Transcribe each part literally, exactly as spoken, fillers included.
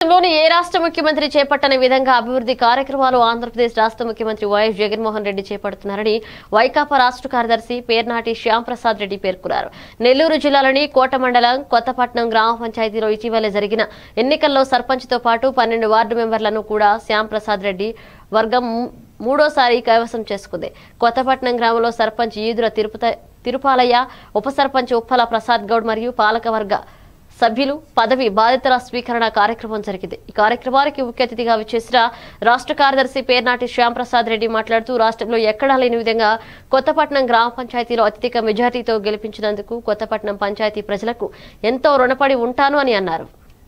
లోని ఏ రాష్ట్ర ముఖ్యమంత్రి చేపట్టని విధంగా అభివృద్ధి కార్యక్రమాలు ఆంధ్రప్రదేశ్ రాష్ట్ర ముఖ్యమంత్రి వైఎస్ జగన్మోహన్ రెడ్డి చేపడుతున్నారని వైకాపా రాష్ట్ర కార్యదర్శి పేర్నాటి శ్యాంప్రసాద్ రెడ్డి పేర్కొన్నారు. నెల్లూరు జిల్లాలోని కోట మండలం కొత్తపట్నం గ్రామ పంచాయతీలో ఇటీవల జరిగిన ఎన్నికల్లో సర్పంచ్తో పాటు పన్నెండు వార్డు మెంబర్లను కూడా శ్యాంప్రసాద్ రెడ్డి వర్గం మూడోసారి కైవసం చేసుకుంది. కొత్తపట్నం గ్రామంలో సర్పంచ్ ఈదుల తిరుపతి తిరుపాలయ్య, ఉప సర్పంచ్ ఉప్పల ప్రసాద్ గౌడ్ మరియు పాలకవర్గ సభ్యులు పదవి బాధితుల స్వీకరణ కార్యక్రమం జరిగింది. ఈ కార్యక్రమానికి ముఖ్య అతిథిగా విచ్చేసిన రాష్ట్ర కార్యదర్శి పేర్నాటి శ్యాంప్రసాద్ రెడ్డి మాట్లాడుతూ రాష్ట్రంలో ఎక్కడా లేని విధంగా కొత్తపట్నం గ్రామ పంచాయతీలో అత్యధిక మెజార్టీతో గెలిపించినందుకు కొత్తపట్నం పంచాయతీ ప్రజలకు ఎంతో రుణపడి ఉంటాను అని అన్నారు.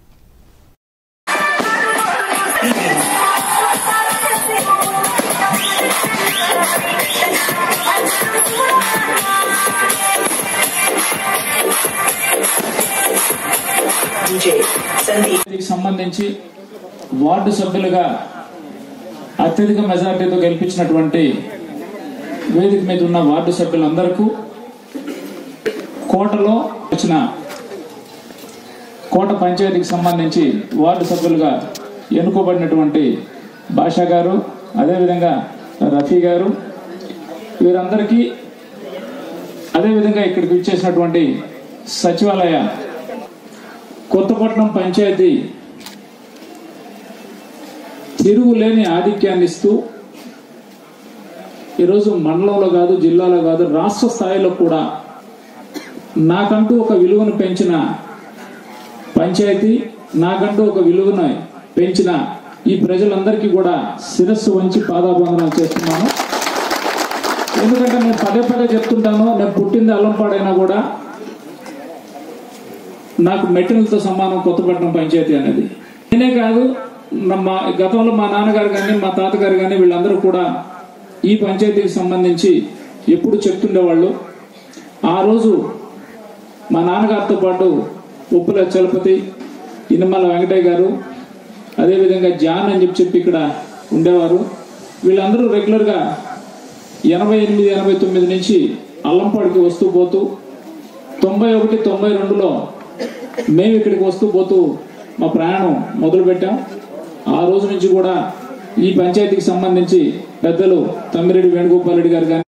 సంబంధించి వార్డు సభ్యులుగా అత్యధిక మెజార్టీతో గెలిపించినటువంటి వేదిక మీద ఉన్న వార్డు సభ్యులందరికీ కోటలో వచ్చిన కోట పంచాయతీకి సంబంధించి వార్డు సభ్యులుగా ఎన్నుకోబడినటువంటి భాషా గారు, అదేవిధంగా రఫీ గారు, వీరందరికీ అదేవిధంగా ఇక్కడికి విచ్చేసినటువంటి సచివాలయ కొత్తపట్నం పంచాయతీ తిరుగులేని ఆధిక్యాన్ని ఇస్తూ ఈరోజు మండలంలో కాదు, జిల్లాలో కాదు, రాష్ట్ర స్థాయిలో కూడా నాకంటూ ఒక విలువను పెంచిన పంచాయతీ, నాకంటూ ఒక విలువను పెంచిన ఈ ప్రజలందరికీ కూడా శిరస్సు వంచి పాదాబంధనం చేస్తున్నాను. ఎందుకంటే నేను పదే పదే చెప్తుంటాను, నేను పుట్టింది అల్లంపాడైనా కూడా నాకు మెట్టినలతో సమానం కొత్తపట్నం పంచాయతీ అనేది. నేనే కాదు, మా గతంలో మా నాన్నగారు కానీ మా తాతగారు కానీ వీళ్ళందరూ కూడా ఈ పంచాయతీకి సంబంధించి ఎప్పుడు చెప్తుండేవాళ్ళు. ఆ రోజు మా నాన్నగారితో పాటు ఉప్పుల చలపతి, ఇనమల వెంకటయ్య గారు, అదేవిధంగా జాన్ అని చెప్పి చెప్పి ఇక్కడ ఉండేవారు. వీళ్ళందరూ రెగ్యులర్గా ఎనభై ఎనిమిది ఎనభై తొమ్మిది నుంచి అల్లంపాడికి వస్తూ పోతూ తొంభై ఒకటి తొంభై రెండులో మేము ఇక్కడికి వస్తూ పోతూ మా ప్రయాణం మొదలు పెట్టాం. ఆ రోజు నుంచి కూడా ఈ పంచాయతీకి సంబంధించి పెద్దలు తమ్మిరెడ్డి వేణుగోపాల్ రెడ్డి గారు కానీ